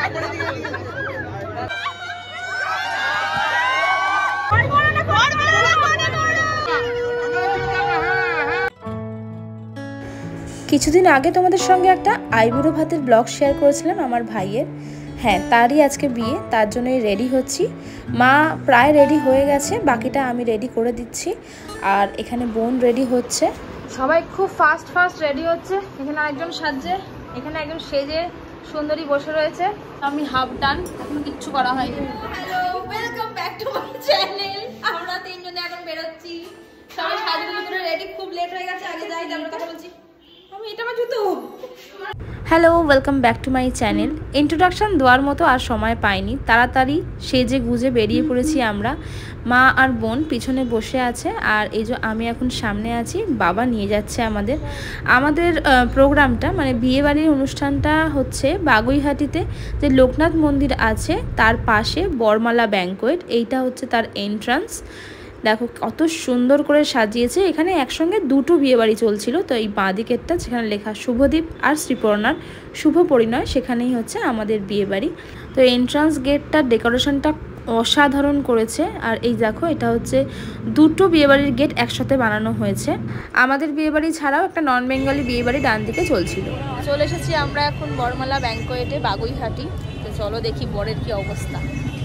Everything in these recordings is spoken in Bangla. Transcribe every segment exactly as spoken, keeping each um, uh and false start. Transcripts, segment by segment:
কিছুদিন আগে তোমাদের সঙ্গে একটা আইবুড়ো ভাতের ব্লগ শেয়ার করেছিলাম আমার ভাইয়ের। হ্যাঁ, তারই আজকে বিয়ে, তার জন্যই রেডি হচ্ছি। মা প্রায় রেডি হয়ে গেছে, বাকিটা আমি রেডি করে দিচ্ছি। আর এখানে বোন রেডি হচ্ছে, সবাই খুব ফাস্ট ফাস্ট রেডি হচ্ছে। এখানে আরেকজন সাজছে, এখানে একজন সেজে সুন্দরী বসে রয়েছে। আমি হাফ ডান, এখন কিচ্ছু করা হয়নি। Hello, welcome back to my channel. আমরা তিনজনে এখন বেরোচ্ছি, সবাই সাজগুলো করে রেডি। খুব লেট হয়ে গেছে, আগে যাই, তারপর কথা বলছি। আমি এটা আমার জুতো। Hello, welcome back to my channel. Introduction দেওয়ার মতো আর সময় পাইনি, তাড়াতাড়ি সেজে গুজে বেরিয়ে পড়েছি আমরা। মা আর বোন পিছনে বসে আছে, আর এই যে আমি এখন সামনে আছি, বাবা নিয়ে যাচ্ছে আমাদের। আমাদের প্রোগ্রামটা মানে বিয়েবাড়ির অনুষ্ঠানটা হচ্ছে বাগুইহাটিতে যে লোকনাথ মন্দির আছে তার পাশে বরমালা ব্যাংকোয়েট, এইটা হচ্ছে তার এন্ট্রান্স। দেখো কত সুন্দর করে সাজিয়েছে। এখানে একসঙ্গে দুটো বিয়েবাড়ি চলছিল, তো এই বাঁ দিকেরটা যেখানে লেখা শুভদীপ আর শ্রীপর্ণার শুভ পরিণয়, সেখানেই হচ্ছে আমাদের বিয়েবাড়ি। তো এন্ট্রান্স গেটটার ডেকোরেশনটা অসাধারণ করেছে। আর এই দেখো, এটা হচ্ছে দুটো বিয়েবাড়ির গেট একসাথে বানানো হয়েছে। আমাদের বিয়েবাড়ি ছাড়াও একটা নন বেঙ্গলি বিয়েবাড়ি ডান দিকে চলছিল। চলে এসেছি আমরা এখন বরমালা ব্যাংকোয়েটে বাগুইহাটি। তো চলো দেখি বরের কি অবস্থা।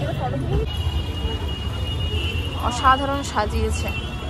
অসাধারণ সাজিয়েছে।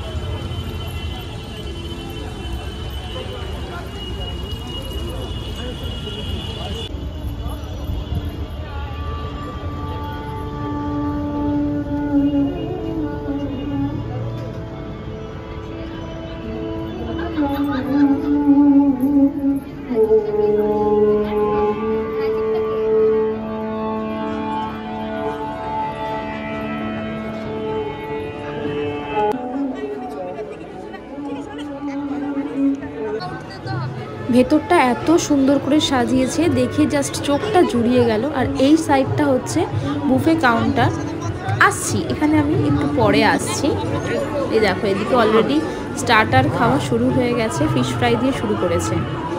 ভেতরটা এত সুন্দর করে সাজিয়েছে, দেখে জাস্ট চোখটা জুড়িয়ে গেল। আর এই সাইডটা হচ্ছে বুফে কাউন্টার। আসছি এখানে, আমি একটু পরে আসছি। এই দেখো, এদিকে অলরেডি স্টার্টার খাওয়া শুরু হয়ে গেছে, ফিশ ফ্রাই দিয়ে শুরু করেছে।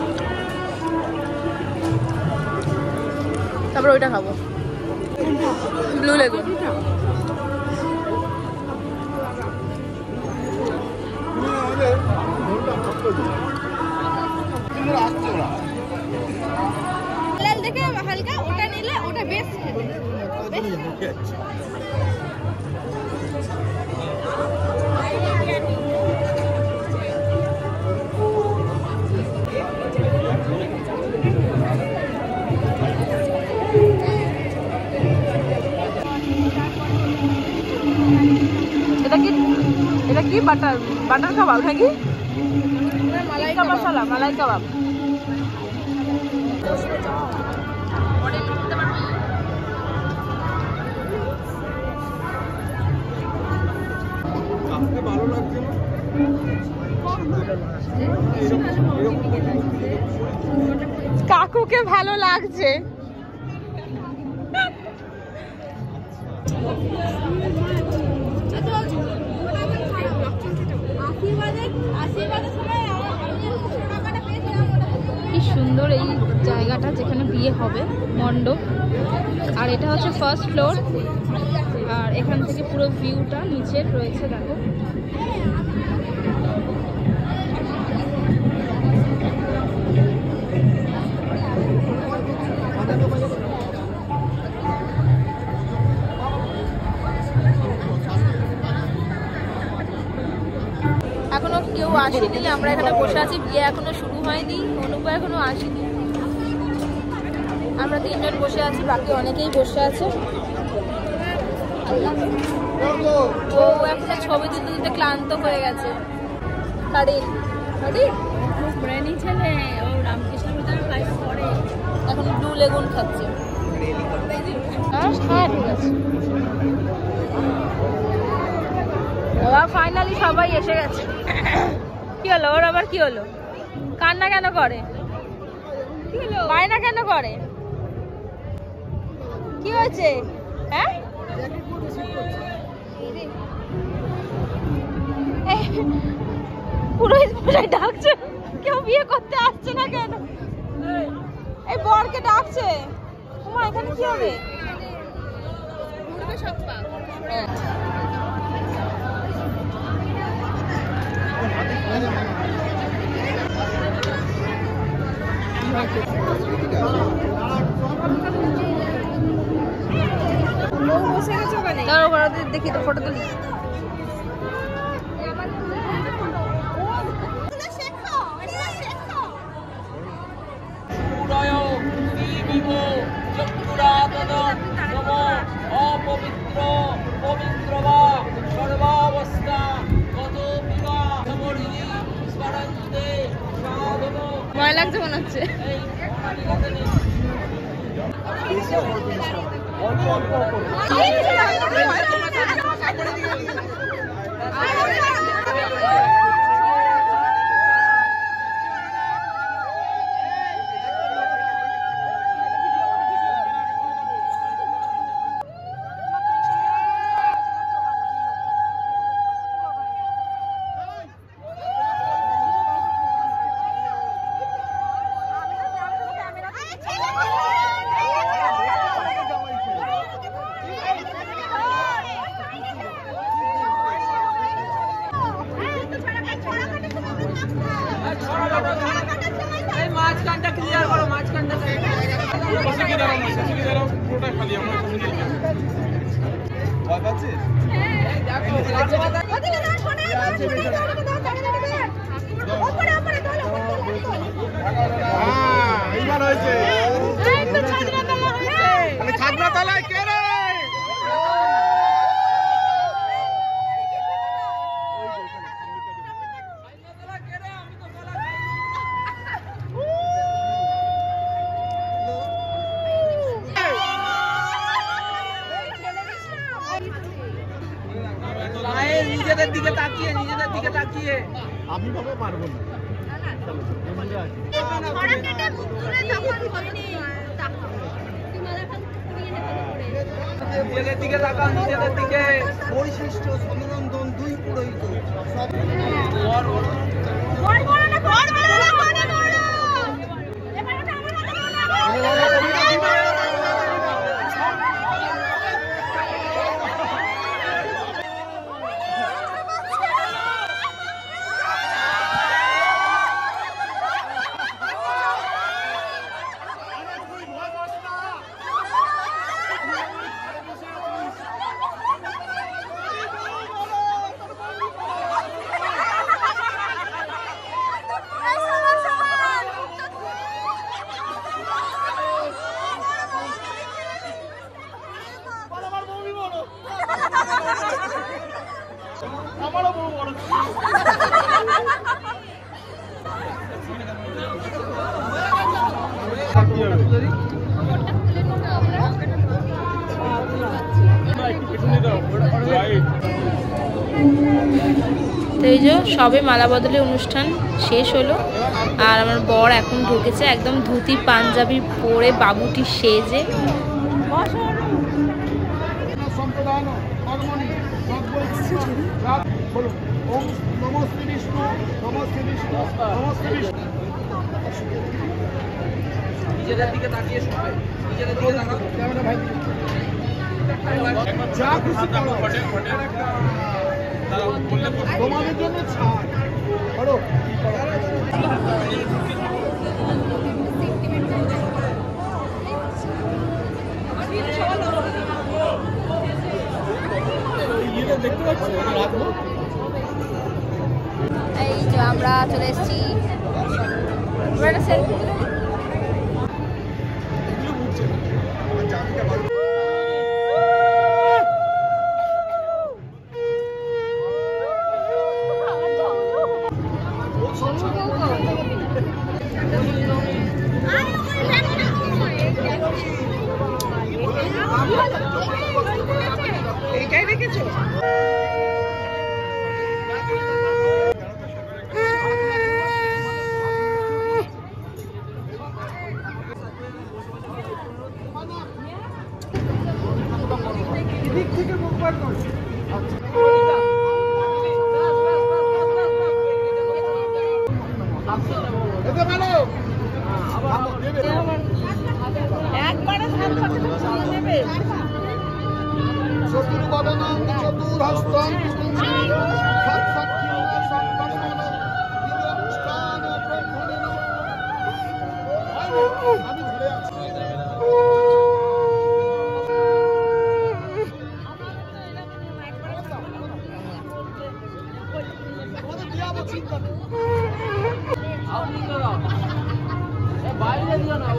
তারপর ওইটা খাবো, ব্লু লেগুন। লাল দেখে হালকা ওটা নিলে ওটা বেশ খেতে। এটা কি এটা কি বাটার বাটার কাবাব নাকি? মালাই কাবাব, সালা মালাই কাবাব। কাকুকে ভালো লাগছে। কি সুন্দর এই জায়গাটা যেখানে বিয়ে হবে, মণ্ডপ। আর এটা হচ্ছে ফার্স্ট ফ্লোর, আর এখান থেকে পুরো ভিউটা নিচের রয়েছে। দেখো এখনো কেউ আসেনি, আমরা এখানে বসে আছি। বিয়ে এখনো শুরু হয়নি, অনুপা এখনো আসেনি। আমরা তিনজন বসে আছি, বাকি অনেকেই বসে আছে। ও একটা ছবি তুলতে তুলতে ক্লান্ত হয়ে গেছে। ছেলে ও রামকৃষ্ণ পড়ে, এখন ব্লু লেগুন খাচ্ছে। হ্যাঁ ঠিক আছে। ওরা ফাইনালি সবাই এসে গেছে। কি হলো ওর আবার? কি হলো? কান্না কেন করে? বায়না কেন করে? কি হয়েছে? হ্যাঁ, পুরোহিত মশাই ডাকছে, কেউ বিয়ে করতে আসছে না কেন? এই বরকে ডাকছে। মা এখানে কি হবে? দেখি তো ফটো তুলি। অপবিত্র পবিত্র বা সর্বাবস্থা কত ভয় লাগছে মনে হচ্ছে। মাঝখানটা ক্লিয়ার করো, মাঝখানটা এইবার হয়েছে ছাদনা তলায় কে রে? নিজেদের দিকে তাকিয়ে নিজেদের দিকে তাকিয়ে আমি ভাবে পারবো না। নিজেদের দিকে তাকাও, নিজেদের দিকে। বৈশিষ্ট্য সমনন্দন দুই পুরোহিত সব আমারও বড় বড় তো এই যে সবে মালা বদলের অনুষ্ঠান শেষ হলো আর আমার বর এখন ঢুকেছে একদম ধুতি পাঞ্জাবি পরে বাবুটি সেজে। নিজেদের দিকে তাকিয়ে সবাই নিজেদের দিকে তাকাও। ক্যামেরা ভাই যা খুশি করো, তোমাদের জন্য ছাড় করো। দেখতে পাচ্ছি এই যে আমরা চলে এসেছি। এইটাই রেখেছো? দিক থেকে মুখ বার কর। এতে ভালো দেবে একবারে ধান করতে চলে নেবে চতুর্বদনং চতুর্হস্তং আমি ঘুরে আছি। বাইরে দিও না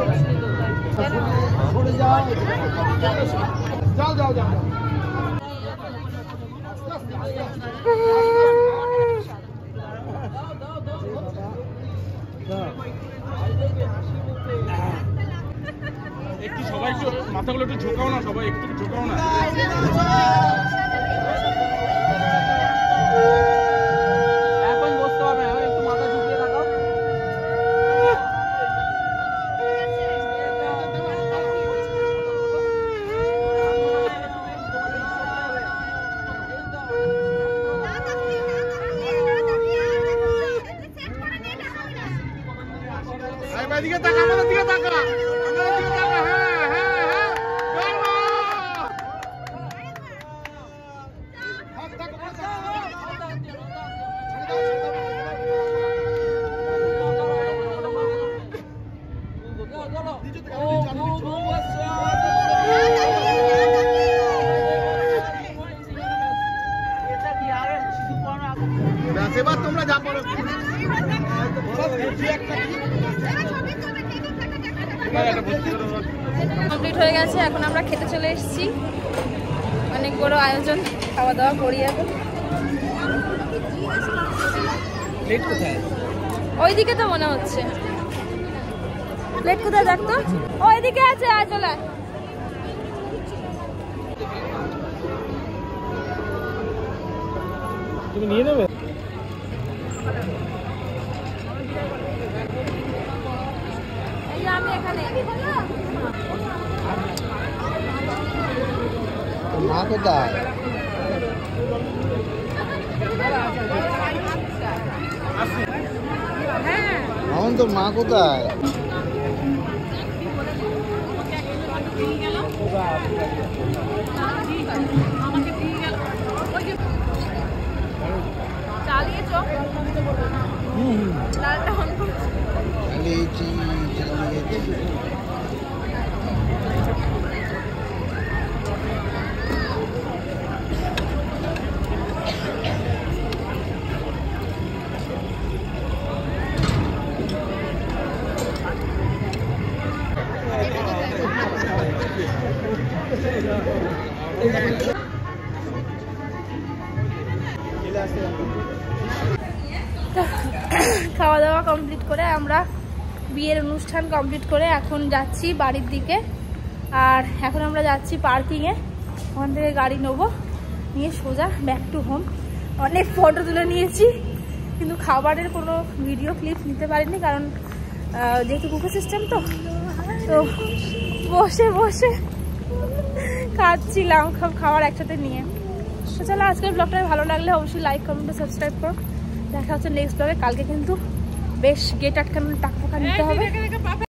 সরে যাও যাও যাও যাও একটু সবাই একটু মাথাগুলো একটু ঝোঁকাও না, সবাই একটু ঝোঁকাও না। এখন বসতে হবে, একটু মাথা ঝুঁকিয়ে রাখাও। আমাদের দিকে তাকা, আমাদের দিকে তাকা, আমাদের দিকে তাকা। হ্যাঁ হ্যাঁ হ্যাঁ এবার তোমরা যা পারো কমপ্লিট হয়ে গেছে, এখন আমরা খেতে চলে এসেছি। অনেক বড় আয়োজন, খাওয়া দাওয়া করি এখন। প্লেট কোথায়? ওইদিকে তো মনে হচ্ছে। প্লেট কোথায় দেখতো? ওইদিকে আছে, আয় চলে আয়। তুমি নিয়ে নেবে। এই যে আমি এখানে। মা কোথায়? হ্যাঁ এখন তো মা কোথায়? চালিয়ে চোখ লালটা অন করছি। চালিয়েছি চালিয়েছি খাওয়া দাওয়া কমপ্লিট করে আমরা বিয়ের অনুষ্ঠান কমপ্লিট করে এখন যাচ্ছি বাড়ির দিকে। আর এখন আমরা যাচ্ছি পার্কিংয়ে, ওখান থেকে গাড়ি নেবো, নিয়ে সোজা ব্যাক টু হোম। অনেক ফটো তুলে নিয়েছি, কিন্তু খাবারের কোনো ভিডিও ক্লিপ নিতে পারিনি, কারণ যেহেতু বুফে সিস্টেম তো তো বসে বসে খাচ্ছিলাম সব খাবার একসাথে নিয়ে। তো চলো, আজকের ব্লগটা ভালো লাগলে অবশ্যই লাইক কমেন্ট সাবস্ক্রাইব করো। দেখা হচ্ছে নেক্সট ব্লগে। কালকে কিন্তু বেশ গেট আটকানোর টাকা ফাঁকা নিতে হবে।